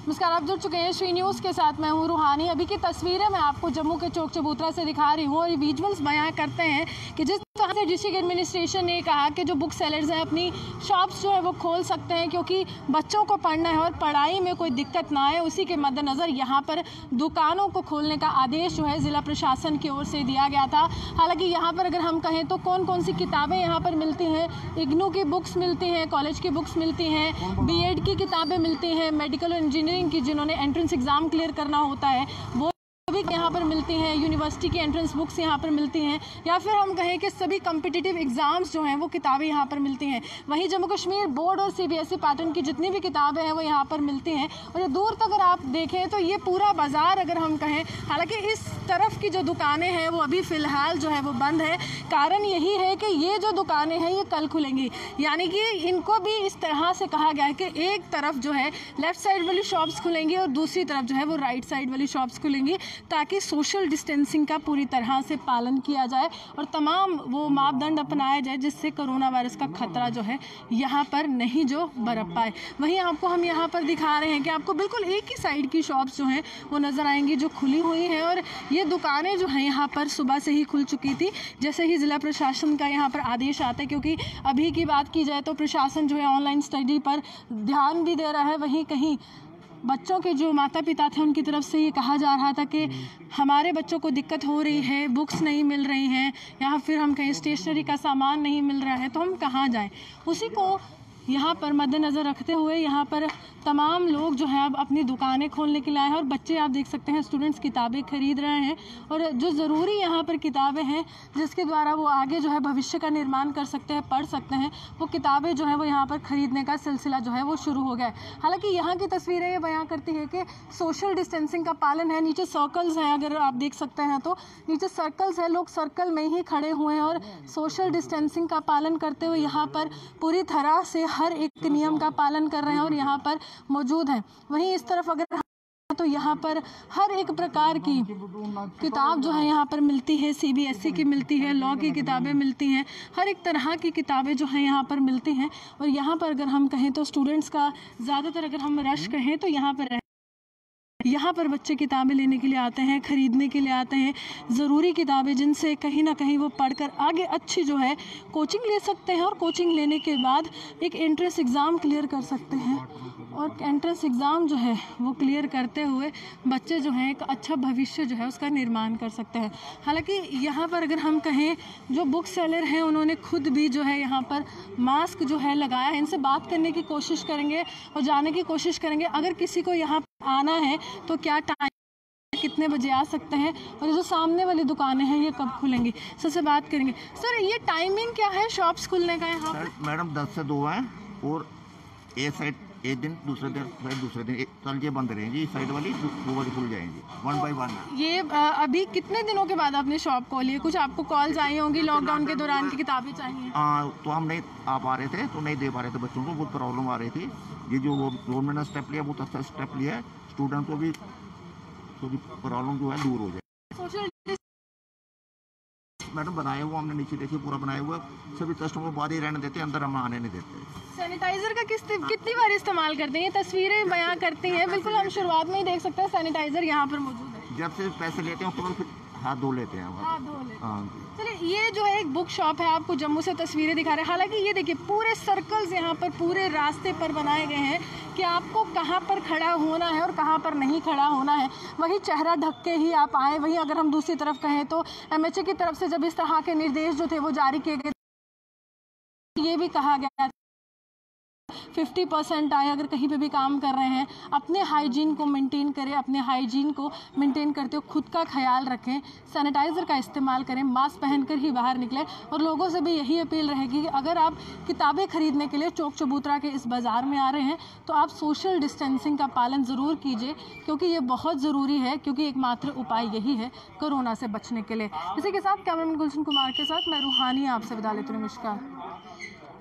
नमस्कार, आप जुड़ चुके हैं श्री न्यूज़ के साथ। मैं हूं रूहानी। अभी की तस्वीरें मैं आपको जम्मू के चौक चबूतरा से दिखा रही हूं और ये विजुअल्स बयां करते हैं कि जिस तरह से डिस्ट्रिक्ट एडमिनिस्ट्रेशन ने कहा कि जो बुक सेलर्स हैं अपनी शॉप्स जो है वो खोल सकते हैं क्योंकि बच्चों को पढ़ना है और पढ़ाई में कोई दिक्कत ना आए, उसी के मद्देनज़र यहाँ पर दुकानों को खोलने का आदेश जो है ज़िला प्रशासन की ओर से दिया गया था। हालांकि यहाँ पर अगर हम कहें तो कौन कौन सी किताबें यहाँ पर मिलती हैं, इग्नू की बुक्स मिलती हैं, कॉलेज की बुक्स मिलती हैं, बीएड की किताबें मिलती हैं, मेडिकल और इंजीनियरिंग की जिन्होंने एंट्रेंस एग्ज़ाम क्लियर करना होता है वो भी यहाँ पर मिलती हैं, यूनिवर्सिटी की एंट्रेंस बुक्स यहाँ पर मिलती हैं, या फिर हम कहें कि सभी कम्पिटिटिव एग्ज़ाम्स जो हैं वो किताबें यहाँ पर मिलती हैं। वहीं जम्मू कश्मीर बोर्ड और सीबीएसई पैटर्न की जितनी भी किताबें हैं वो यहाँ पर मिलती हैं। और ये दूर तक अगर आप देखें तो ये पूरा बाज़ार अगर हम कहें, हालांकि इस तरफ की जो दुकानें हैं वो अभी फ़िलहाल जो है वो बंद है। कारण यही है कि ये जो दुकानें हैं ये कल खुलेंगी, यानी कि इनको भी इस तरह से कहा गया है कि एक तरफ जो है लेफ़्ट साइड वाली शॉप्स खुलेंगी और दूसरी तरफ जो है वो राइट साइड वाली शॉप्स खुलेंगी, ताकि सोशल डिस्टेंसिंग का पूरी तरह से पालन किया जाए और तमाम वो मापदंड अपनाया जाए जिससे कोरोना वायरस का खतरा जो है यहाँ पर नहीं जो बरप पाए। वहीं आपको हम यहाँ पर दिखा रहे हैं कि आपको बिल्कुल एक ही साइड की शॉप्स जो हैं वो नज़र आएंगी जो खुली हुई हैं, और ये दुकानें जो हैं यहाँ पर सुबह से ही खुल चुकी थी जैसे ही ज़िला प्रशासन का यहाँ पर आदेश आता है। क्योंकि अभी की बात की जाए तो प्रशासन जो है ऑनलाइन स्टडी पर ध्यान भी दे रहा है, वहीं कहीं बच्चों के जो माता पिता थे उनकी तरफ से ये कहा जा रहा था कि हमारे बच्चों को दिक्कत हो रही है, बुक्स नहीं मिल रही हैं या फिर हम कहीं स्टेशनरी का सामान नहीं मिल रहा है तो हम कहाँ जाएं। उसी को यहाँ पर मद्देनज़र रखते हुए यहाँ पर तमाम लोग जो हैं अब अपनी दुकानें खोलने के लिए आए हैं और बच्चे आप देख सकते हैं स्टूडेंट्स किताबें ख़रीद रहे हैं, और जो ज़रूरी यहाँ पर किताबें हैं जिसके द्वारा वो आगे जो है भविष्य का निर्माण कर सकते हैं, पढ़ सकते हैं, वो किताबें जो है वो यहाँ पर ख़रीदने का सिलसिला जो है वो शुरू हो गया है। हालाँकि यहाँ की तस्वीरें ये बयां करती है कि सोशल डिस्टेंसिंग का पालन है। नीचे सर्कल्स हैं, अगर आप देख सकते हैं तो नीचे सर्कल्स हैं, लोग सर्कल में ही खड़े हुए हैं और सोशल डिस्टेंसिंग का पालन करते हुए यहाँ पर पूरी तरह से हर एक नियम का पालन कर रहे हैं और यहाँ पर मौजूद हैं। वहीं इस तरफ अगर तो यहाँ पर हर एक प्रकार की किताब जो है यहाँ पर मिलती है, सीबीएसई की मिलती है, लॉ की किताबें मिलती हैं, हर एक तरह की किताबें जो हैं यहाँ पर मिलती हैं। और यहाँ पर अगर हम कहें तो स्टूडेंट्स का ज़्यादातर अगर हम रश कहें तो यहाँ पर बच्चे किताबें लेने के लिए आते हैं, ख़रीदने के लिए आते हैं, ज़रूरी किताबें जिनसे कहीं ना कहीं वो पढ़कर आगे अच्छी जो है कोचिंग ले सकते हैं और कोचिंग लेने के बाद एक एंट्रेंस एग्ज़ाम क्लियर कर सकते हैं, और एंट्रेंस एग्ज़ाम जो है वो क्लियर करते हुए बच्चे जो हैं एक अच्छा भविष्य जो है उसका निर्माण कर सकते हैं। हालांकि यहाँ पर अगर हम कहें जो बुक सेलर हैं उन्होंने खुद भी जो है यहाँ पर मास्क जो है लगाया है। इनसे बात करने की कोशिश करेंगे और जानने की कोशिश करेंगे अगर किसी को यहाँ आना है तो क्या टाइम, कितने बजे आ सकते हैं, और ये जो सामने वाली दुकानें हैं ये कब खुलेंगी। सर से बात करेंगे। सर ये टाइमिंग क्या है शॉप्स खुलने का यहाँ पर? मैडम 10 से 2 है, और एक साइड एक दिन, दूसरे दिन कल ये बंद रहेंगी, इस साइड वाली 2 बजे खुल जाएंगी 1 बाय 1। ये अभी कितने दिनों के बाद आपने शॉप खोली है? कुछ आपको कॉल्स आई होंगी लॉकडाउन के दौरान की किताबें चाहिए? तो हम नहीं आ पा रहे थे, तो नहीं दे पा रहे थे, बच्चों को बहुत प्रॉब्लम आ रही थी। ये जो गवर्नमेंट ने स्टेप लिया बहुत अच्छा स्टेप लिया है, स्टूडेंट को भी प्रॉब्लम जो है दूर हो जाए। सोशल मैडम बनाए हुआ हमने नीचे देखिए पूरा बनाया हुआ, सभी कस्टमर को बाहर ही रहने देते, अंदर हम आने नहीं देते। सैनिटाइजर का कितनी बार इस्तेमाल करते हैं? ये तस्वीरें बयां करती हैं, बिल्कुल हम शुरुआत में ही देख सकते हैं सैनिटाइजर यहाँ पर मौजूद है। जब से पैसे लेते हैं उसके बाद हाथ धो लेते हैं। हाथ धो लेते हैं। चलिए, ये जो है एक बुक शॉप है, आपको जम्मू से तस्वीरें दिखा रहे हैं। हालांकि ये देखिए पूरे सर्कल्स यहाँ पर पूरे रास्ते पर बनाए गए हैं कि आपको कहाँ पर खड़ा होना है और कहाँ पर नहीं खड़ा होना है। वही चेहरा ढक के ही आप आएँ। वहीं अगर हम दूसरी तरफ कहें तो एमएचए की तरफ से जब इस तरह के निर्देश जो थे वो जारी किए गए, ये भी कहा गया 50% आए अगर कहीं पे भी काम कर रहे हैं अपने हाइजीन को मेंटेन करें, अपने हाइजीन को मेंटेन करते हुए खुद का ख्याल रखें, सैनिटाइज़र का इस्तेमाल करें, मास्क पहनकर ही बाहर निकलें। और लोगों से भी यही अपील रहेगी कि अगर आप किताबें खरीदने के लिए चौक चबूतरा के इस बाज़ार में आ रहे हैं तो आप सोशल डिस्टेंसिंग का पालन ज़रूर कीजिए, क्योंकि ये बहुत ज़रूरी है, क्योंकि एकमात्र उपाय यही है कोरोना से बचने के लिए। इसी के साथ कैमरामैन गुलशन कुमार के साथ मैं रूहानी आपसे विदा लेती हूँ। नमस्कार।